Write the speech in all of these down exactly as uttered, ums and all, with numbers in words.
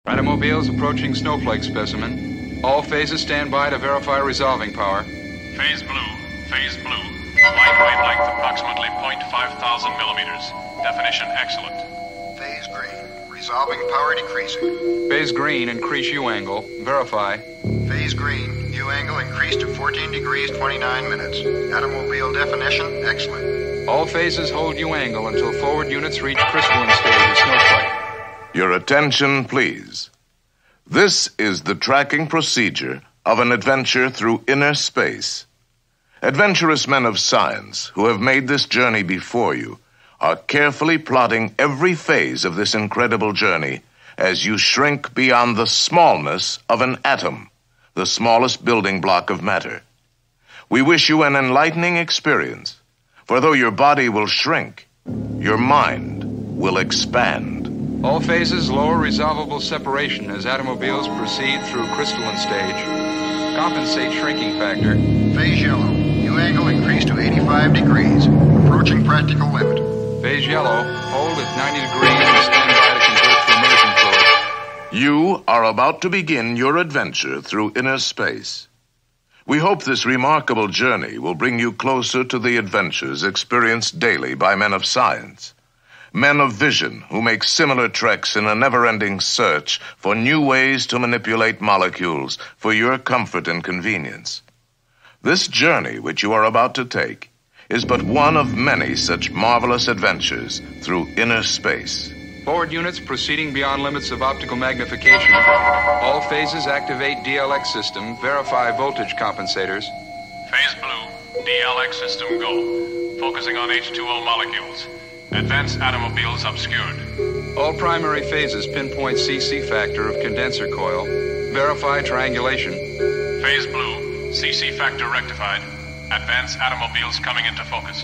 Automobiles approaching snowflake specimen. All phases stand by to verify resolving power. Phase blue, phase blue. Light wavelength approximately zero point five thousand millimeters. Definition excellent. Phase green, resolving power decreasing. Phase green, increase U angle. Verify. Phase green, U angle increased to fourteen degrees twenty-nine minutes. Automobile definition excellent. All phases hold U angle until forward units reach crystalline stage of snowflake. Your attention, please. This is the tracking procedure of an adventure through inner space. Adventurous men of science who have made this journey before you are carefully plotting every phase of this incredible journey as you shrink beyond the smallness of an atom, the smallest building block of matter. We wish you an enlightening experience, for though your body will shrink, your mind will expand. All phases lower resolvable separation as automobiles proceed through crystalline stage. Compensate shrinking factor. Phase yellow, U angle increased to eighty-five degrees. Approaching practical limit. Phase yellow, hold at ninety degrees and stand by to convert to immersion fluid. You are about to begin your adventure through inner space. We hope this remarkable journey will bring you closer to the adventures experienced daily by men of science. Men of vision who make similar treks in a never-ending search for new ways to manipulate molecules for your comfort and convenience. This journey which you are about to take is but one of many such marvelous adventures through inner space. Forward units proceeding beyond limits of optical magnification. All phases activate D L X system. Verify voltage compensators. Phase blue, D L X system go. Focusing on H two O molecules. Advanced automobiles obscured. All primary phases pinpoint C C factor of condenser coil. Verify triangulation. Phase blue, C C factor rectified. Advanced automobiles coming into focus.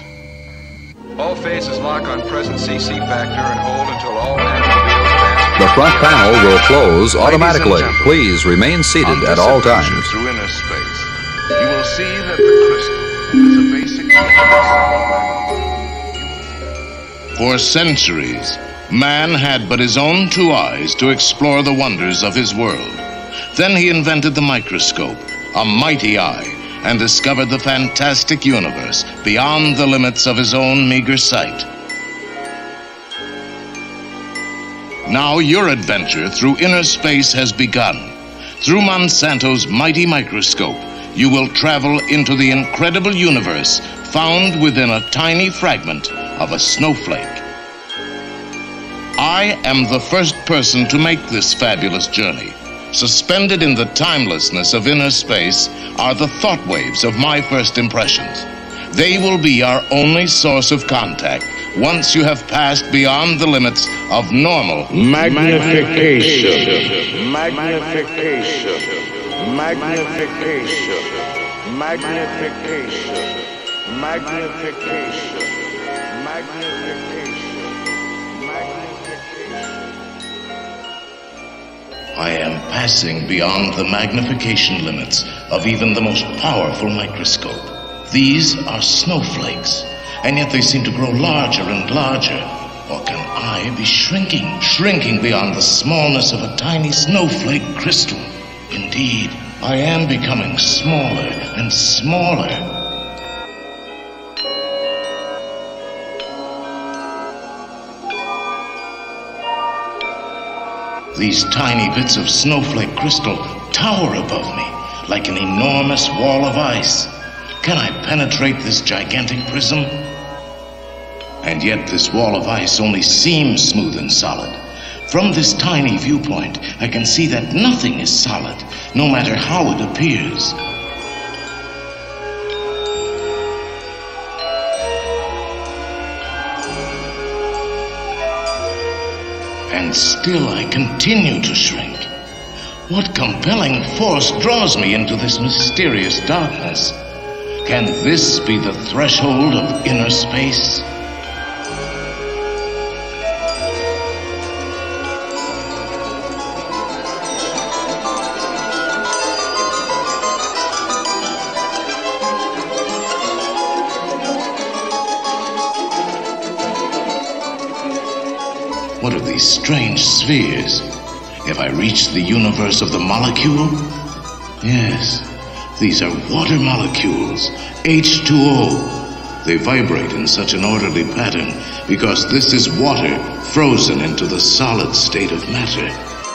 All phases lock on present C C factor and hold until all automobiles advance. The front panel will close automatically. Please remain seated at all times. Through inner space, you will see that the crystal is a basic feature. For centuries, man had but his own two eyes to explore the wonders of his world. Then he invented the microscope, a mighty eye, and discovered the fantastic universe beyond the limits of his own meager sight. Now your adventure through inner space has begun. Through Monsanto's mighty microscope, you will travel into the incredible universe found within a tiny fragment of a snowflake. I am the first person to make this fabulous journey. Suspended in the timelessness of inner space are the thought waves of my first impressions. They will be our only source of contact once you have passed beyond the limits of normal magnification. Magnification. Magnification. Magnification. Magnification. Magnification. I am passing beyond the magnification limits of even the most powerful microscope. These are snowflakes, and yet they seem to grow larger and larger. Or can I be shrinking, shrinking beyond the smallness of a tiny snowflake crystal? Indeed, I am becoming smaller and smaller. These tiny bits of snowflake crystal tower above me like an enormous wall of ice. Can I penetrate this gigantic prism? And yet this wall of ice only seems smooth and solid. From this tiny viewpoint, I can see that nothing is solid, no matter how it appears. And still I continue to shrink. What compelling force draws me into this mysterious darkness? Can this be the threshold of inner space? What are these strange spheres? Have I reached the universe of the molecule? Yes, these are water molecules, H two O. They vibrate in such an orderly pattern because this is water frozen into the solid state of matter.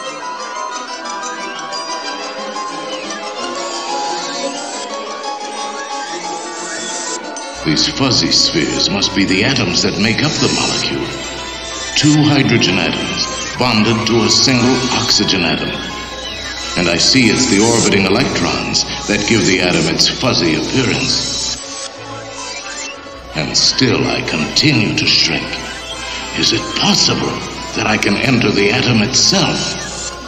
These fuzzy spheres must be the atoms that make up the molecule. Two hydrogen atoms bonded to a single oxygen atom. And I see it's the orbiting electrons that give the atom its fuzzy appearance. And still I continue to shrink. Is it possible that I can enter the atom itself?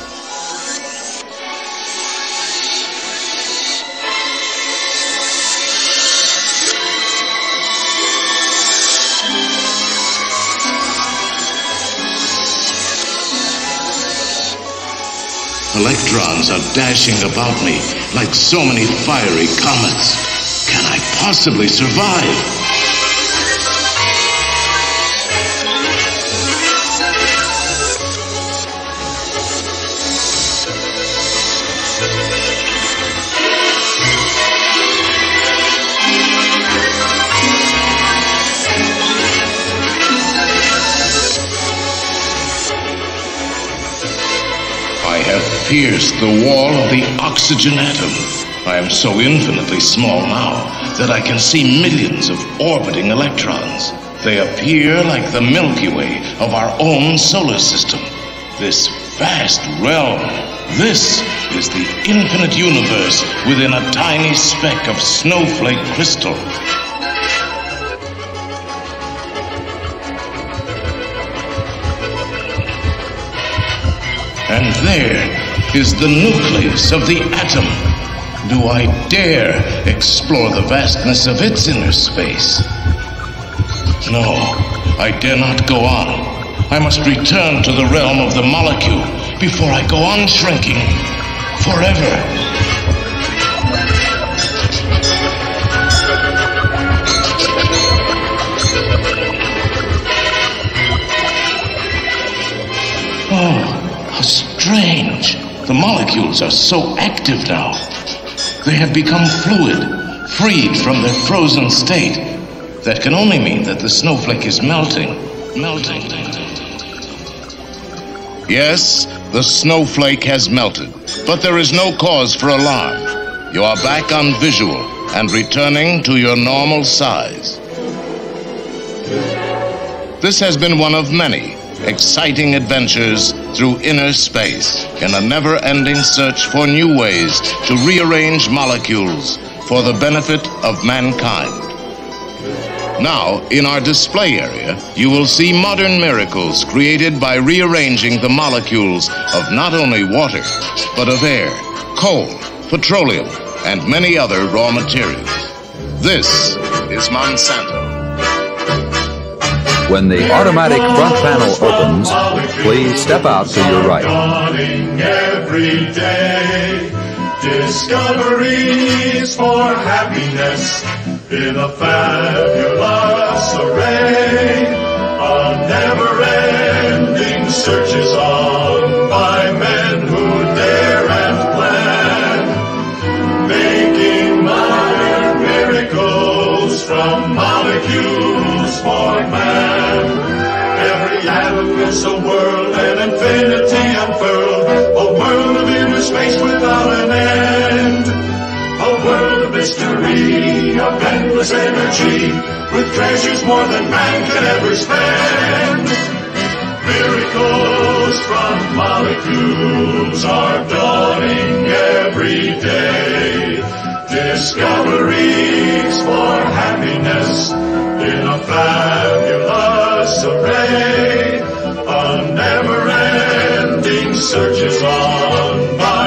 Electrons are dashing about me like so many fiery comets. Can I possibly survive? Pierced the wall of the oxygen atom. I am so infinitely small now that I can see millions of orbiting electrons. They appear like the Milky Way of our own solar system. This vast realm, this is the infinite universe within a tiny speck of snowflake crystal. And there is the nucleus of the atom. Do I dare explore the vastness of its inner space? No, I dare not go on. I must return to the realm of the molecule before I go on shrinking forever. Oh, how strange. The molecules are so active now. They have become fluid, freed from their frozen state. That can only mean that the snowflake is melting. Melting. Yes, the snowflake has melted, but there is no cause for alarm. You are back on visual and returning to your normal size. This has been one of many exciting adventures through inner space in a never-ending search for new ways to rearrange molecules for the benefit of mankind. Now, in our display area, you will see modern miracles created by rearranging the molecules of not only water, but of air, coal, petroleum, and many other raw materials. This is Monsanto. When the automatic front panel opens, please step out to your right. Every day, discoveries for happiness in a fabulous array. A never-ending search is on by men who dare and plan, making modern miracles from molecules for man. Every atom is a world, an infinity unfurled, a world of inner space without an end, a world of mystery, of endless energy, with treasures more than man can ever spend. Miracles from molecules are dawning every day. Discoveries for happiness in a fabulous array. A never-ending search is on by